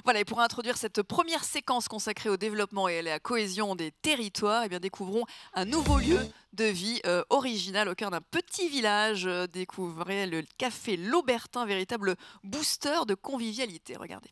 Voilà, et pour introduire cette première séquence consacrée au développement et à la cohésion des territoires, eh bien, découvrons un nouveau lieu de vie original au cœur d'un petit village. Découvrez le café L'Aubertin, véritable booster de convivialité. Regardez.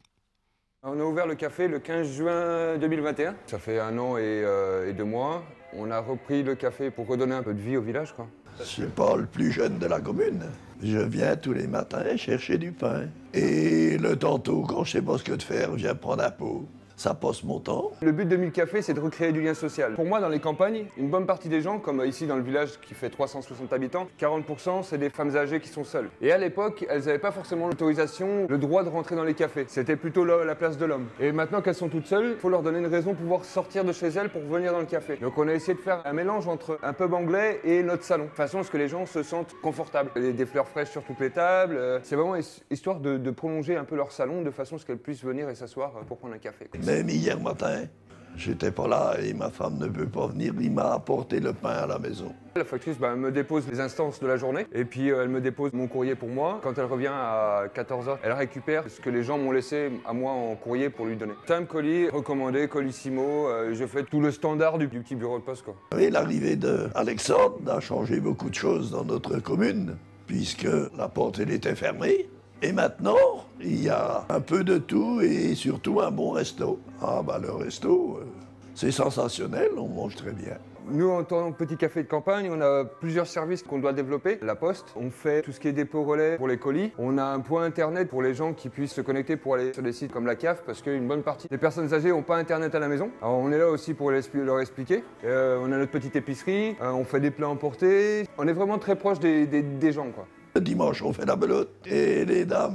On a ouvert le café le 15 juin 2021. Ça fait 1 an et 2 mois. On a repris le café pour redonner un peu de vie au village, quoi. Je suis pas le plus jeune de la commune. Je viens tous les matins chercher du pain. Et le tantôt, quand je sais pas ce que de faire, je viens prendre un pot. Ça passe mon temps. Le but de 1000 cafés, c'est de recréer du lien social. Pour moi, dans les campagnes, une bonne partie des gens, comme ici dans le village qui fait 360 habitants, 40% c'est des femmes âgées qui sont seules. Et à l'époque, elles n'avaient pas forcément l'autorisation, le droit de rentrer dans les cafés. C'était plutôt la place de l'homme. Et maintenant qu'elles sont toutes seules, il faut leur donner une raison pour pouvoir sortir de chez elles pour venir dans le café. Donc on a essayé de faire un mélange entre un pub anglais et notre salon, de façon à ce que les gens se sentent confortables. Des fleurs fraîches sur toutes les tables. C'est vraiment histoire de prolonger un peu leur salon, de façon à ce qu'elles puissent venir et s'asseoir pour prendre un café. Même hier matin, j'étais pas là et ma femme ne peut pas venir. Il m'a apporté le pain à la maison. La factrice elle me dépose les instances de la journée et puis elle me dépose mon courrier pour moi. Quand elle revient à 14h, elle récupère ce que les gens m'ont laissé à moi en courrier pour lui donner. Time colis, recommandé, colissimo, je fais tout le standard du petit bureau de poste, quoi. Oui, l'arrivée d'Alexandre a changé beaucoup de choses dans notre commune, puisque la porte elle était fermée. Et maintenant, il y a un peu de tout et surtout un bon resto. Ah bah le resto, c'est sensationnel, on mange très bien. Nous, en tant que petit café de campagne, on a plusieurs services qu'on doit développer. La poste, on fait tout ce qui est dépôt relais pour les colis. On a un point internet pour les gens qui puissent se connecter pour aller sur des sites comme la CAF, parce qu'une bonne partie des personnes âgées n'ont pas internet à la maison. Alors on est là aussi pour leur expliquer. On a notre petite épicerie, on fait des plats emportés. On est vraiment très proche des gens, quoi. Le dimanche, on fait la belote et les dames,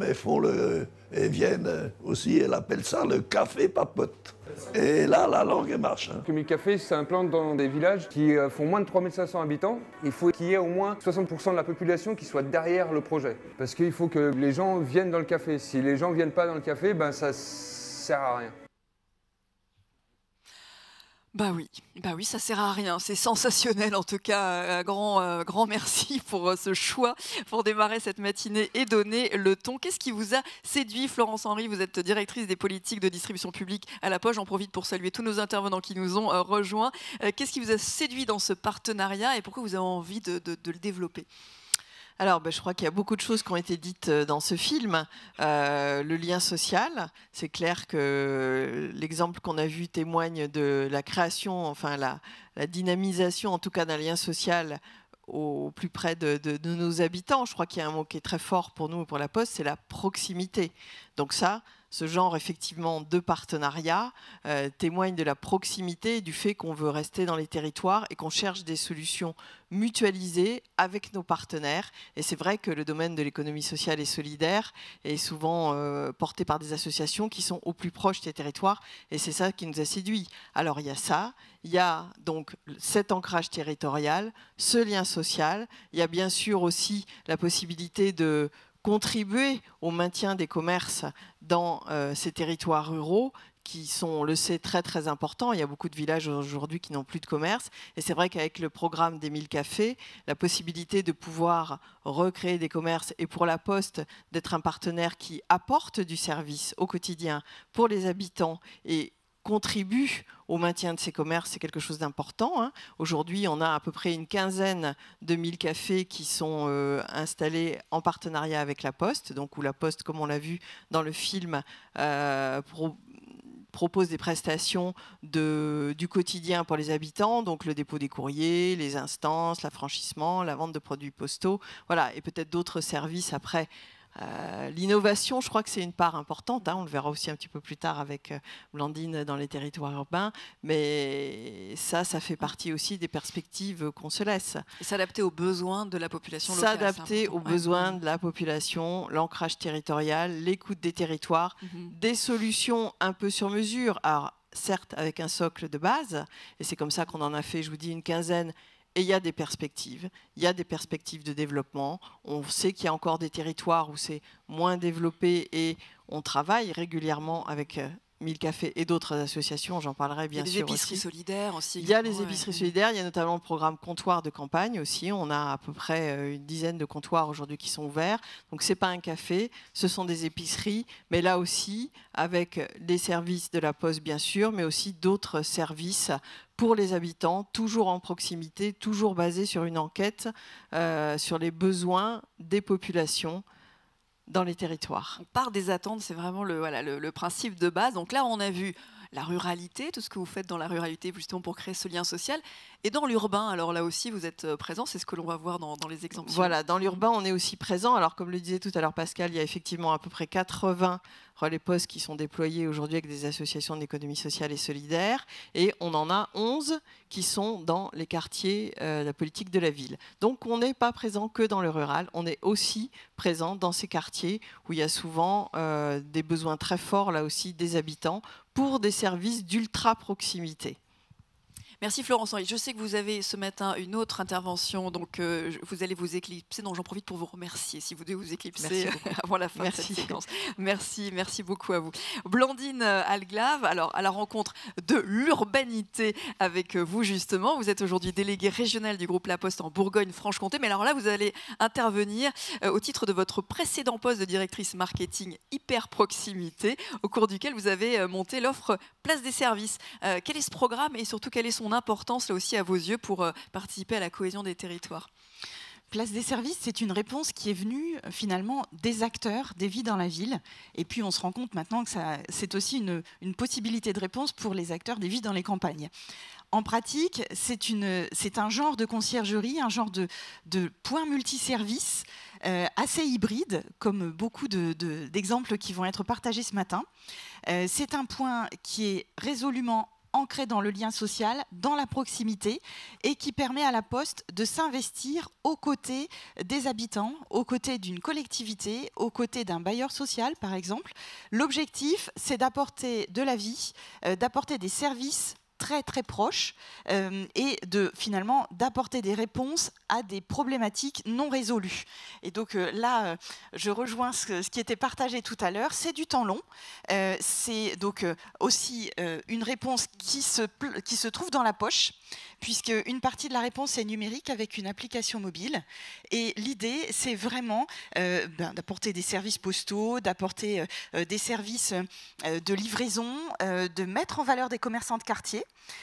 elles viennent aussi, elles appellent ça le café papote. Et là, la langue elle marche. Le 1000 cafés s'implante dans des villages qui font moins de 3500 habitants. Il faut qu'il y ait au moins 60% de la population qui soit derrière le projet. Parce qu'il faut que les gens viennent dans le café. Si les gens ne viennent pas dans le café, ben ça sert à rien. Bah oui, ça sert à rien. C'est sensationnel en tout cas. Un grand merci pour ce choix pour démarrer cette matinée et donner le ton. Qu'est-ce qui vous a séduit, Florence Henry? Vous êtes directrice des politiques de distribution publique à La Poste. J'en profite pour saluer tous nos intervenants qui nous ont rejoints. Qu'est-ce qui vous a séduit dans ce partenariat et pourquoi vous avez envie de le développer? Alors, je crois qu'il y a beaucoup de choses qui ont été dites dans ce film. Le lien social, c'est clair que l'exemple qu'on a vu témoigne de la création, enfin la dynamisation en tout cas d'un lien social au plus près de nos habitants. Je crois qu'il y a un mot qui est très fort pour nous, pour La Poste, c'est la proximité. Donc ça, ce genre effectivement de partenariat témoigne de la proximité et du fait qu'on veut rester dans les territoires et qu'on cherche des solutions mutualisées avec nos partenaires. Et c'est vrai que le domaine de l'économie sociale et solidaire est souvent porté par des associations qui sont au plus proche des territoires et c'est ça qui nous a séduits. Alors il y a ça, il y a donc cet ancrage territorial, ce lien social, il y a bien sûr aussi la possibilité de contribuer au maintien des commerces dans ces territoires ruraux qui sont, on le sait, très très importants. Il y a beaucoup de villages aujourd'hui qui n'ont plus de commerce. Et c'est vrai qu'avec le programme des 1000 cafés, la possibilité de pouvoir recréer des commerces et pour La Poste d'être un partenaire qui apporte du service au quotidien pour les habitants et contribue au maintien de ces commerces, c'est quelque chose d'important. Aujourd'hui, on a à peu près une quinzaine de 1000 cafés qui sont installés en partenariat avec La Poste, donc où La Poste, comme on l'a vu dans le film, propose des prestations du quotidien pour les habitants, donc le dépôt des courriers, les instances, l'affranchissement, la vente de produits postaux, voilà, et peut-être d'autres services après. L'innovation, je crois que c'est une part importante. On le verra aussi un petit peu plus tard avec Blandine dans les territoires urbains. Mais ça fait partie aussi des perspectives qu'on se laisse. Et s'adapter aux besoins de la population locale. S'adapter aux besoins de la population, l'ancrage territorial, l'écoute des territoires, des solutions un peu sur mesure. Alors, certes, avec un socle de base, et c'est comme ça qu'on en a fait, je vous dis, une quinzaine. Et il y a des perspectives. Il y a des perspectives de développement. On sait qu'il y a encore des territoires où c'est moins développé et on travaille régulièrement avec 1000 cafés et d'autres associations, j'en parlerai bien sûr. Il y a des épiceries solidaires aussi. Il y a les épiceries solidaires, il y a notamment le programme comptoir de campagne aussi. On a à peu près une dizaine de comptoirs aujourd'hui qui sont ouverts. Donc ce n'est pas un café, ce sont des épiceries, mais là aussi avec des services de la Poste bien sûr, mais aussi d'autres services pour les habitants, toujours en proximité, toujours basés sur une enquête sur les besoins des populations dans les territoires. On part des attentes, c'est vraiment le principe de base. Donc là, on a vu la ruralité, tout ce que vous faites dans la ruralité justement pour créer ce lien social. Et dans l'urbain, alors là aussi, vous êtes présent, c'est ce que l'on va voir dans les exemples. Voilà, dans l'urbain, on est aussi présent. Alors comme le disait tout à l'heure Pascal, il y a effectivement à peu près 80 relais postes qui sont déployés aujourd'hui avec des associations d'économie sociale et solidaire. Et on en a 11 qui sont dans les quartiers de la politique de la ville. Donc on n'est pas présent que dans le rural, on est aussi présent dans ces quartiers où il y a souvent des besoins très forts, là aussi, des habitants pour des services d'ultra proximité. Merci Florence Henry. Je sais que vous avez ce matin une autre intervention, donc vous allez vous éclipser. Donc j'en profite pour vous remercier, si vous devez vous éclipser avant la fin de cette séquence. Merci beaucoup à vous. Blandine Alglave, alors à la rencontre de l'urbanité avec vous justement. Vous êtes aujourd'hui déléguée régionale du groupe La Poste en Bourgogne-Franche-Comté. Mais alors là, vous allez intervenir au titre de votre précédent poste de directrice marketing hyper proximité, au cours duquel vous avez monté l'offre Place des services. Quel est ce programme et surtout quelle est son importance là aussi à vos yeux pour participer à la cohésion des territoires? Place des services, c'est une réponse qui est venue finalement des acteurs, des vies dans la ville. Et puis on se rend compte maintenant que c'est aussi une possibilité de réponse pour les acteurs des vies dans les campagnes. En pratique, c'est un genre de conciergerie, un genre de point multiservice assez hybride, comme beaucoup d'exemples qui vont être partagés ce matin. C'est un point qui est résolument ancré dans le lien social, dans la proximité, et qui permet à la Poste de s'investir aux côtés des habitants, aux côtés d'une collectivité, aux côtés d'un bailleur social, par exemple. L'objectif, c'est d'apporter de la vie, d'apporter des services très très proches et finalement d'apporter des réponses à des problématiques non résolues. Et donc là, je rejoins ce qui était partagé tout à l'heure, c'est du temps long. C'est donc aussi une réponse qui se trouve dans la poche, puisque une partie de la réponse est numérique avec une application mobile. Et l'idée, c'est vraiment d'apporter des services postaux, d'apporter des services de livraison, de mettre en valeur des commerçants de quartier,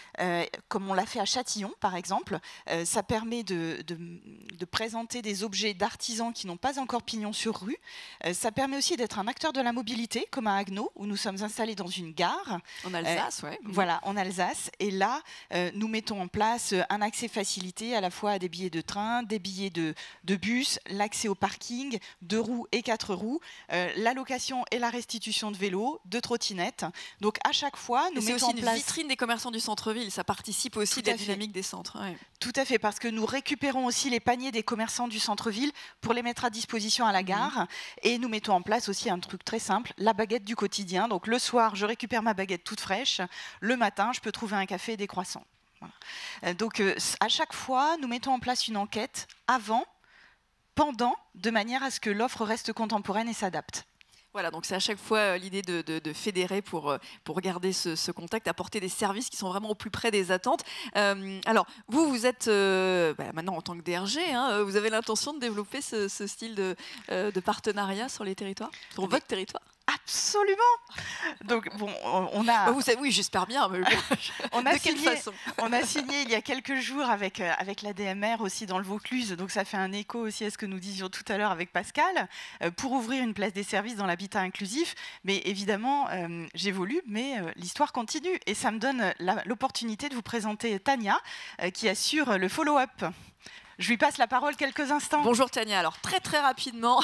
comme on l'a fait à Châtillon, par exemple. Ça permet de présenter des objets d'artisans qui n'ont pas encore pignon sur rue. Ça permet aussi d'être un acteur de la mobilité, comme à Haguenau, où nous sommes installés dans une gare. En Alsace, oui. Voilà, en Alsace. Et là, nous mettons en place un accès facilité à la fois à des billets de train, des billets de bus, l'accès au parking, 2 roues et 4 roues, la location et la restitution de vélos, de trottinettes. Donc à chaque fois, nous mettons en place... C'est aussi une vitrine des commerçants du centre-ville. Ça participe aussi de la dynamique des centres. Ouais. Tout à fait, parce que nous récupérons aussi les paniers des commerçants du centre-ville pour les mettre à disposition à la gare. Et nous mettons en place aussi un truc très simple, la baguette du quotidien. Donc le soir, je récupère ma baguette toute fraîche. Le matin, je peux trouver un café et des croissants. Voilà. Donc à chaque fois, nous mettons en place une enquête avant, pendant, de manière à ce que l'offre reste contemporaine et s'adapte. Voilà, donc c'est à chaque fois l'idée de fédérer pour garder ce contact, apporter des services qui sont vraiment au plus près des attentes. Alors, vous êtes maintenant en tant que DRG, vous avez l'intention de développer ce style de partenariat sur les territoires, sur votre territoire? Absolument. Donc bon, on a. Oui, j'espère bien. Mais de quelle façon? On a signé il y a quelques jours avec l'ADMR aussi dans le Vaucluse. Donc ça fait un écho aussi à ce que nous disions tout à l'heure avec Pascal pour ouvrir une place des services dans l'habitat inclusif. Mais évidemment, j'évolue, mais l'histoire continue et ça me donne l'opportunité de vous présenter Tania qui assure le follow-up. Je lui passe la parole quelques instants. Bonjour Tania. Alors très très rapidement.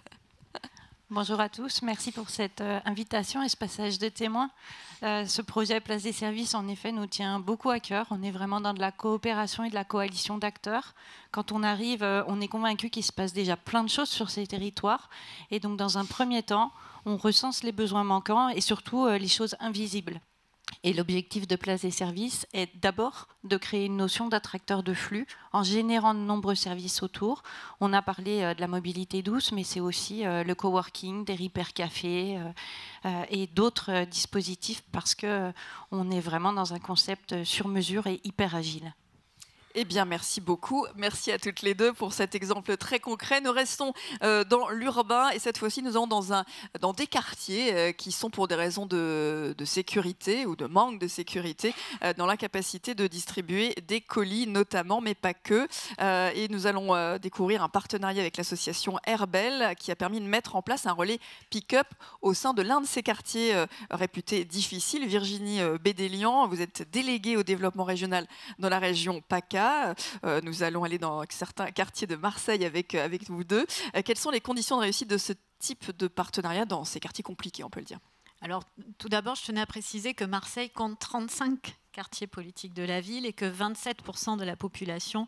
Bonjour à tous, merci pour cette invitation et ce passage de témoin. Ce projet Place des services, en effet, nous tient beaucoup à cœur. On est vraiment dans de la coopération et de la coalition d'acteurs. Quand on arrive, on est convaincu qu'il se passe déjà plein de choses sur ces territoires. Et donc, dans un premier temps, on recense les besoins manquants et surtout les choses invisibles. Et l'objectif de Place des Services est d'abord de créer une notion d'attracteur de flux en générant de nombreux services autour. On a parlé de la mobilité douce, mais c'est aussi le coworking, des repair cafés et d'autres dispositifs parce qu'on est vraiment dans un concept sur mesure et hyper agile. Eh bien, merci beaucoup. Merci à toutes les deux pour cet exemple très concret. Nous restons dans l'urbain et cette fois-ci, nous allons dans des quartiers qui sont pour des raisons de sécurité ou de manque de sécurité dans l'incapacité de distribuer des colis notamment, mais pas que. Et nous allons découvrir un partenariat avec l'association Herbel qui a permis de mettre en place un relais pick-up au sein de l'un de ces quartiers réputés difficiles. Virginie Bédélian, vous êtes déléguée au développement régional dans la région PACA. Nous allons aller dans certains quartiers de Marseille avec vous deux. Quelles sont les conditions de réussite de ce type de partenariat dans ces quartiers compliqués, on peut le dire? Alors, tout d'abord, je tenais à préciser que Marseille compte 35 quartiers politiques de la ville et que 27% de la population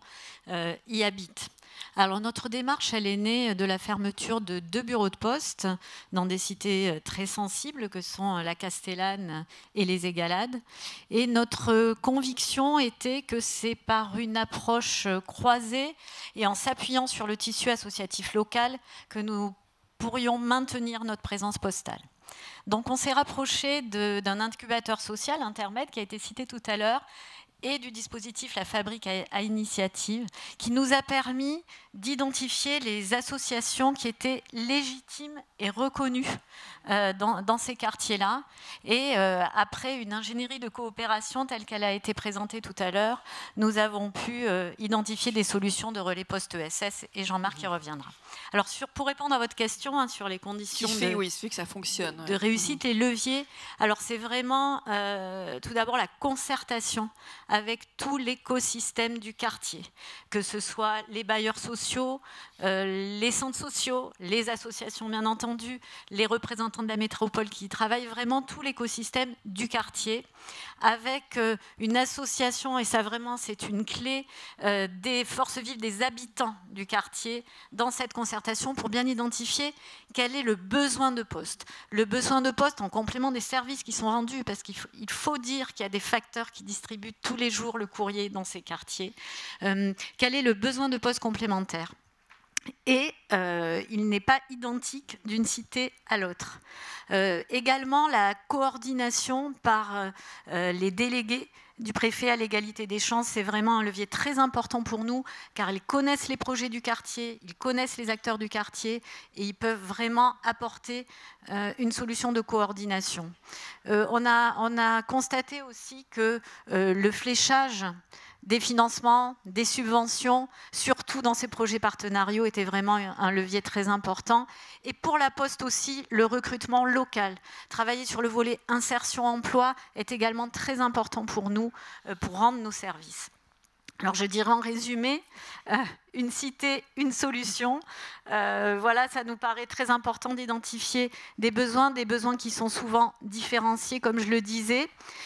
y habite. Alors, notre démarche, elle est née de la fermeture de 2 bureaux de poste dans des cités très sensibles que sont la Castellane et les Égalades. Et notre conviction était que c'est par une approche croisée et en s'appuyant sur le tissu associatif local que nous pourrions maintenir notre présence postale. Donc on s'est rapproché d'un incubateur social, Intermed, qui a été cité tout à l'heure, et du dispositif La Fabrique à Initiative, qui nous a permis d'identifier les associations qui étaient légitimes et reconnues dans ces quartiers-là. Et après une ingénierie de coopération telle qu'elle a été présentée tout à l'heure, nous avons pu identifier des solutions de relais post-ESS, et Jean-Marc y reviendra. Alors pour répondre à votre question sur les conditions que ça fonctionne, de réussite, les leviers, alors c'est vraiment tout d'abord la concertation avec tout l'écosystème du quartier, que ce soit les bailleurs sociaux, les centres sociaux, les associations bien entendu, les représentants de la métropole qui travaillent vraiment tout l'écosystème du quartier, avec une association, et ça vraiment c'est une clé, des forces vives des habitants du quartier dans cette concertation pour bien identifier quel est le besoin de poste. Le besoin de poste en complément des services qui sont rendus, parce qu'il faut dire qu'il y a des facteurs qui distribuent tous les jours le courrier dans ces quartiers. Quel est le besoin de poste complémentaire ? Et il n'est pas identique d'une cité à l'autre. Également, la coordination par les délégués du préfet à l'égalité des chances, c'est vraiment un levier très important pour nous, car ils connaissent les projets du quartier, ils connaissent les acteurs du quartier, et ils peuvent vraiment apporter une solution de coordination. On a constaté aussi que le fléchage des financements, des subventions, surtout dans ces projets partenariaux, était vraiment un levier très important. Et pour la Poste aussi, le recrutement local. Travailler sur le volet insertion-emploi est également très important pour nous, pour rendre nos services. Alors je dirais en résumé, une cité, une solution. Voilà, ça nous paraît très important d'identifier des besoins qui sont souvent différenciés, comme je le disais.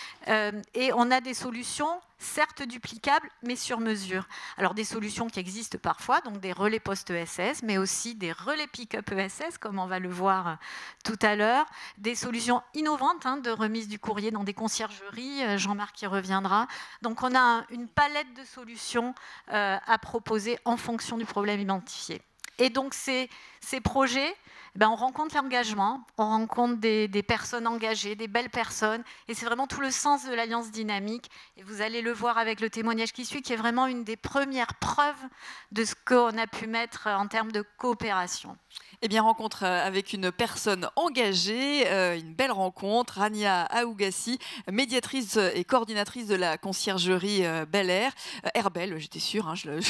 Et on a des solutions, certes duplicables, mais sur mesure. Alors des solutions qui existent parfois, donc des relais post-ESS, mais aussi des relais pick-up ESS, comme on va le voir tout à l'heure. Des solutions innovantes de remise du courrier dans des conciergeries, Jean-Marc y reviendra. Donc on a une palette de solutions à proposer en fonction du problème identifié. Et donc ces projets, on rencontre l'engagement, on rencontre des personnes engagées, des belles personnes, et c'est vraiment tout le sens de l'Alliance Dynamique. Et vous allez le voir avec le témoignage qui suit, qui est vraiment une des premières preuves de ce qu'on a pu mettre en termes de coopération. Eh bien, rencontre avec une personne engagée, une belle rencontre, Rania Aougassi, médiatrice et coordinatrice de la conciergerie Bel Air. Herbel, j'étais sûre,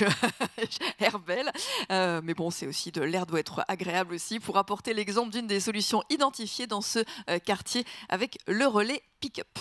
Herbel. Mais bon, c'est aussi de l'air doit être agréable aussi pour apporter l'exemple d'une des solutions identifiées dans ce quartier avec le relais pick-up.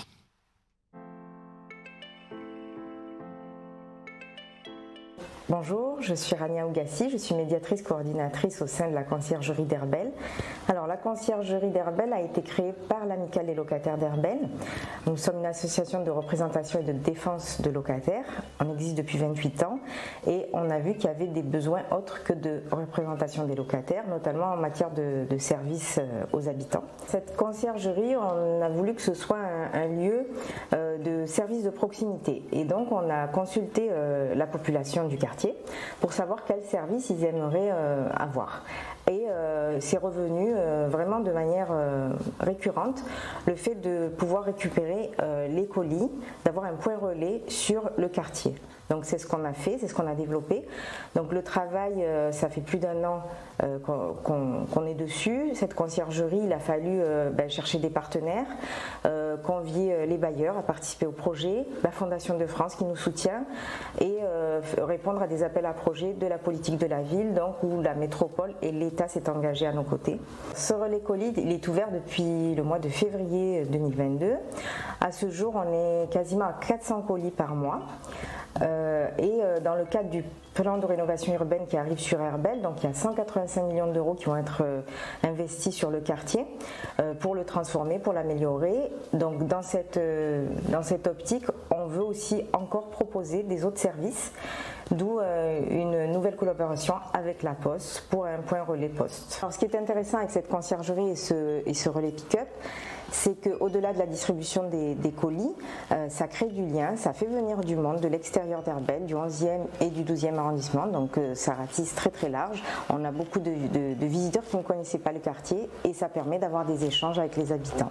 Bonjour, je suis Rania Ougassi, je suis médiatrice coordinatrice au sein de la conciergerie d'Herbel. Alors la conciergerie d'Herbel a été créée par l'Amicale des locataires d'Herbel. Nous sommes une association de représentation et de défense de locataires. On existe depuis 28 ans et on a vu qu'il y avait des besoins autres que de représentation des locataires, notamment en matière de services aux habitants. Cette conciergerie, on a voulu que ce soit un lieu de service de proximité et donc on a consulté la population du quartier pour savoir quels services ils aimeraient avoir. Et c'est revenu vraiment de manière récurrente le fait de pouvoir récupérer les colis, d'avoir un point relais sur le quartier. Donc c'est ce qu'on a fait, c'est ce qu'on a développé. Donc le travail, ça fait plus d'1 an qu'on est dessus. Cette conciergerie, il a fallu chercher des partenaires, convier les bailleurs à participer au projet, la Fondation de France qui nous soutient et répondre à des appels à projets de la politique de la ville, donc où la métropole et l'État s'est engagé à nos côtés. Ce relais colis, il est ouvert depuis le mois de février 2022. À ce jour, on est quasiment à 400 colis par mois. Dans le cadre du plan de rénovation urbaine qui arrive sur Herbel, donc il y a 185 millions d'euros qui vont être investis sur le quartier pour le transformer, pour l'améliorer. Donc dans cette optique, on veut aussi encore proposer des autres services, d'où une nouvelle collaboration avec la Poste pour un point relais Poste. Alors, ce qui est intéressant avec cette conciergerie et ce relais pick-up, c'est qu'au-delà de la distribution des colis, ça crée du lien, ça fait venir du monde de l'extérieur d'Herbel, du 11e et du 12e arrondissement, donc ça ratisse très très large. On a beaucoup de visiteurs qui ne connaissaient pas le quartier et ça permet d'avoir des échanges avec les habitants.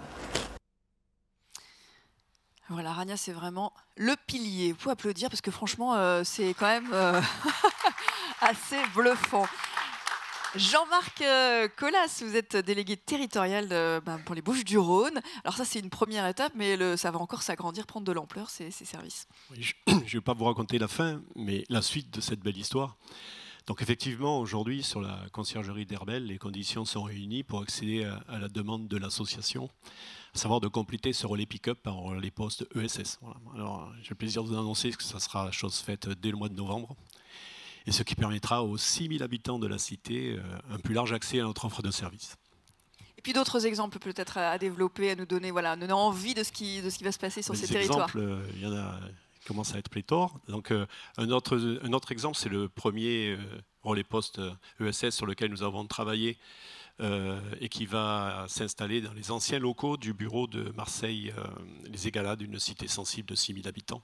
Voilà, Rania, c'est vraiment le pilier. Vous pouvez applaudir parce que franchement, c'est quand même assez bluffant. Jean-Marc Colas, vous êtes délégué territorial pour les Bouches-du-Rhône. Alors ça, c'est une première étape, mais ça va encore s'agrandir, prendre de l'ampleur, ces services. Oui, je ne vais pas vous raconter la fin, mais la suite de cette belle histoire. Donc effectivement, aujourd'hui, sur la conciergerie d'Herbel, les conditions sont réunies pour accéder à la demande de l'association, à savoir de compléter ce relais pick-up par un relais poste ESS. Voilà. Alors, j'ai le plaisir de vous annoncer que ça sera chose faite dès le mois de novembre. Et ce qui permettra aux 6000 habitants de la cité un plus large accès à notre offre de services. Et puis d'autres exemples peut-être à développer, à nous donner envie de ce qui va se passer sur ces territoires. Il y en a qui commencent à être pléthore. Donc, un autre exemple, c'est le premier relais poste ESS sur lequel nous avons travaillé et qui va s'installer dans les anciens locaux du bureau de Marseille, les Égalades, une cité sensible de 6000 habitants.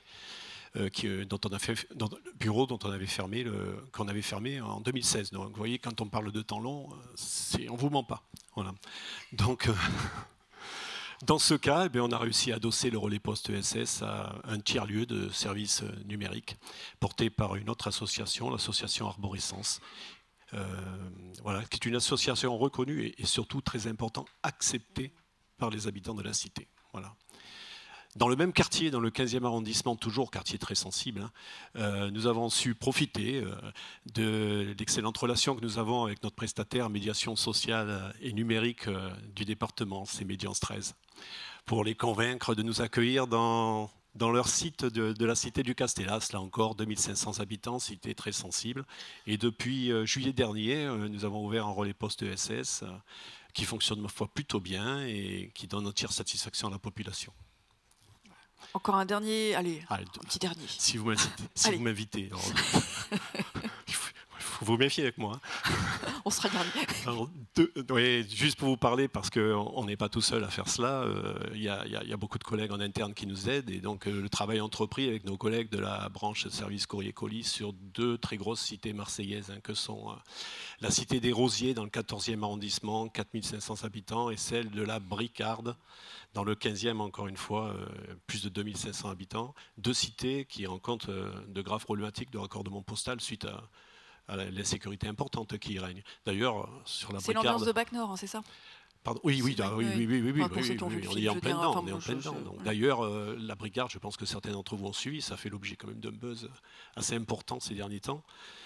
Bureau qu'on avait fermé en 2016. Donc, vous voyez, quand on parle de temps long, on ne vous ment pas. Voilà. Donc, dans ce cas, on a réussi à adosser le relais poste ESS à un tiers-lieu de services numériques porté par une autre association, l'association Arborescence, qui est une association reconnue et surtout très important, acceptée par les habitants de la cité. Voilà. Dans le même quartier, dans le 15e arrondissement, toujours quartier très sensible, nous avons su profiter de l'excellente relation que nous avons avec notre prestataire médiation sociale et numérique du département, c'est Médiance 13, pour les convaincre de nous accueillir dans leur site de la cité du Castellas, là encore 2500 habitants, cité très sensible. Et depuis juillet dernier, nous avons ouvert un relais poste ESS qui fonctionne ma foi plutôt bien et qui donne entière satisfaction à la population. Encore un dernier, un petit dernier. Si vous m'invitez. Il faut vous méfier avec moi. On sera dernier. Alors, juste pour vous parler, parce qu'on n'est pas tout seul à faire cela, il y a beaucoup de collègues en interne qui nous aident, et donc le travail entrepris avec nos collègues de la branche service courrier-colis sur 2 très grosses cités marseillaises, que sont la cité des Rosiers dans le 14e arrondissement, 4500 habitants, et celle de la Bricarde dans le 15e, encore une fois, plus de 2500 habitants. 2 cités qui rencontrent de graves problématiques de raccordement postal suite à l'insécurité importante qui y règne. D'ailleurs, sur la Bricarde... C'est l'ambiance de Bac Nord, c'est ça? Pardon, oui, on est en plein dedans. D'ailleurs, la Bricarde, je pense que certains d'entre vous ont suivi, ça fait l'objet quand même d'un buzz assez important ces derniers temps.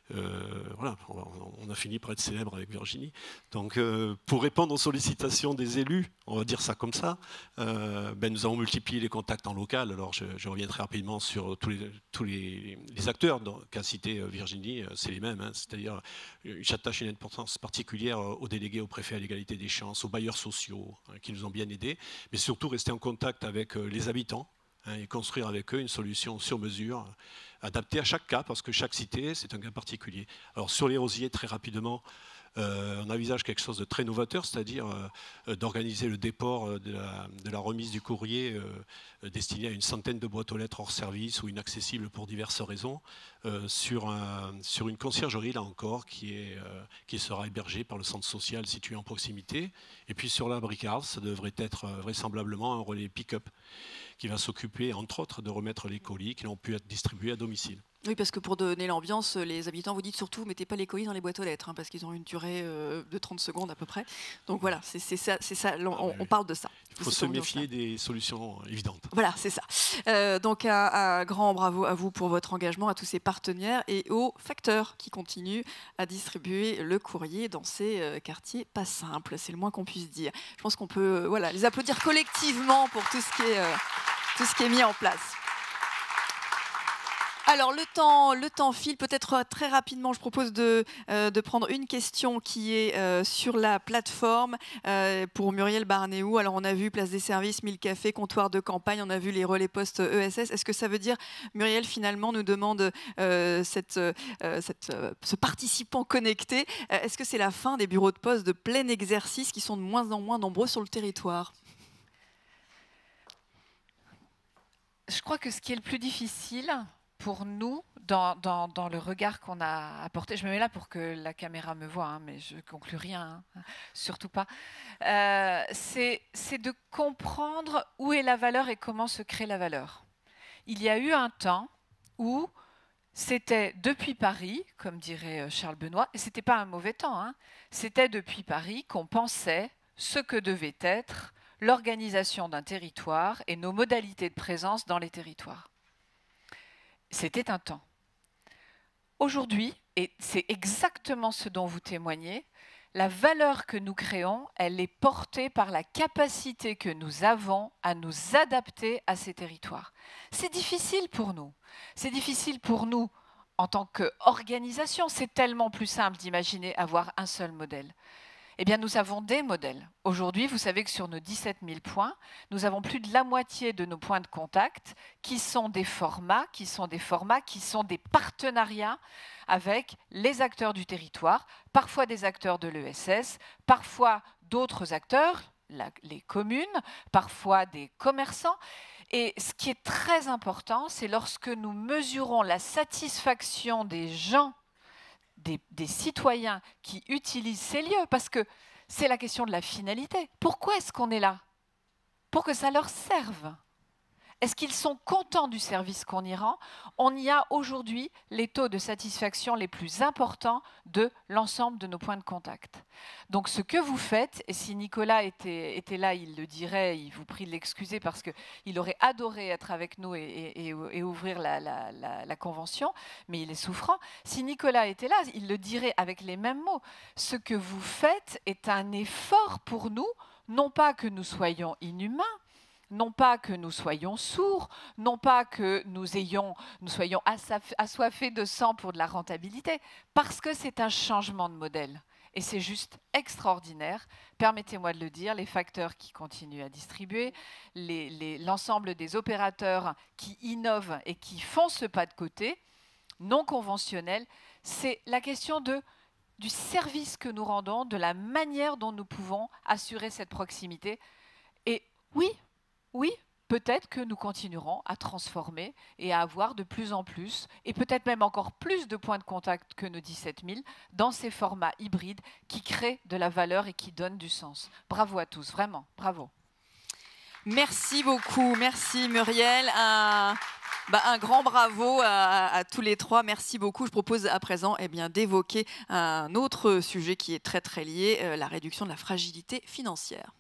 voilà, on a fini par être célèbre avec Virginie. Donc, pour répondre aux sollicitations des élus, on va dire ça comme ça, nous avons multiplié les contacts en local. Alors, je reviens très rapidement sur tous les acteurs qu'a cité Virginie, c'est les mêmes, hein, c'est-à-dire j'attache une importance particulière aux délégués, aux préfets à l'égalité des chances, aux bailleurs sociaux qui nous ont bien aidés, mais surtout rester en contact avec les habitants et construire avec eux une solution sur mesure, adaptée à chaque cas, parce que chaque cité, c'est un cas particulier. Alors sur les rosiers, très rapidement, on envisage quelque chose de très novateur, c'est-à-dire d'organiser le déport de la remise du courrier destiné à une centaine de boîtes aux lettres hors service ou inaccessibles pour diverses raisons, sur une conciergerie, là encore, qui sera hébergée par le centre social situé en proximité. Et puis sur la Bricard, ça devrait être vraisemblablement un relais pick-up qui va s'occuper, entre autres, de remettre les colis qui ont pu être distribués à domicile. Oui, parce que pour donner l'ambiance, les habitants vous dites surtout, mettez pas les colis dans les boîtes aux lettres, hein, parce qu'ils ont une durée de 30 secondes à peu près. Donc voilà, c'est ça, on parle de ça. Il faut se méfier des solutions évidentes. Voilà, c'est ça. Donc un grand bravo à vous pour votre engagement, à tous ces partenaires et aux facteurs qui continuent à distribuer le courrier dans ces quartiers pas simples, c'est le moins qu'on puisse dire. Je pense qu'on peut les applaudir collectivement pour tout ce qui est mis en place. Alors, le temps file. Peut-être très rapidement, je propose de prendre une question qui est sur la plateforme pour Muriel Barnéou. Alors, on a vu place des services, 1000 cafés, comptoir de campagne. On a vu les relais postes ESS. Est-ce que ça veut dire, Muriel, finalement, nous demande ce participant connecté, est-ce que c'est la fin des bureaux de poste de plein exercice qui sont de moins en moins nombreux sur le territoire ? Je crois que ce qui est le plus difficile pour nous, dans le regard qu'on a apporté, je me mets là pour que la caméra me voie, hein, mais je ne conclus rien, hein, surtout pas, c'est de comprendre où est la valeur et comment se crée la valeur. Il y a eu un temps où c'était depuis Paris, comme dirait Charles Benoît, et ce n'était pas un mauvais temps, hein, c'était depuis Paris qu'on pensait ce que devait être l'organisation d'un territoire et nos modalités de présence dans les territoires. C'était un temps. Aujourd'hui, et c'est exactement ce dont vous témoignez, la valeur que nous créons, elle est portée par la capacité que nous avons à nous adapter à ces territoires. C'est difficile pour nous. C'est difficile pour nous en tant qu'organisation. C'est tellement plus simple d'imaginer avoir un seul modèle. Eh bien, nous avons des modèles. Aujourd'hui, vous savez que sur nos 17 000 points, nous avons plus de la moitié de nos points de contact qui sont des formats, qui sont des partenariats avec les acteurs du territoire, parfois des acteurs de l'ESS, parfois d'autres acteurs, les communes, parfois des commerçants. Et ce qui est très important, c'est lorsque nous mesurons la satisfaction des gens, des citoyens qui utilisent ces lieux, parce que c'est la question de la finalité. Pourquoi est-ce qu'on est là? Pour que ça leur serve. Est-ce qu'ils sont contents du service qu'on y rend? On y a aujourd'hui les taux de satisfaction les plus importants de l'ensemble de nos points de contact. Donc ce que vous faites, et si Nicolas était là, il le dirait, il vous prie de l'excuser parce qu'il aurait adoré être avec nous et ouvrir la convention, mais il est souffrant. Si Nicolas était là, il le dirait avec les mêmes mots. Ce que vous faites est un effort pour nous, non pas que nous soyons inhumains, non pas que nous soyons sourds, non pas que nous soyons assoiffés de sang pour de la rentabilité, parce que c'est un changement de modèle. Et c'est juste extraordinaire, permettez-moi de le dire, les facteurs qui continuent à distribuer, l'ensemble des opérateurs qui innovent et qui font ce pas de côté, non conventionnel, c'est la question du service que nous rendons, de la manière dont nous pouvons assurer cette proximité. Et oui, peut-être que nous continuerons à transformer et à avoir de plus en plus, et peut-être même encore plus de points de contact que nos 17 000, dans ces formats hybrides qui créent de la valeur et qui donnent du sens. Bravo à tous, vraiment, bravo. Merci beaucoup, merci Muriel. Un grand bravo à tous les trois, merci beaucoup. Je propose à présent d'évoquer un autre sujet qui est très très lié, la réduction de la fragilité financière.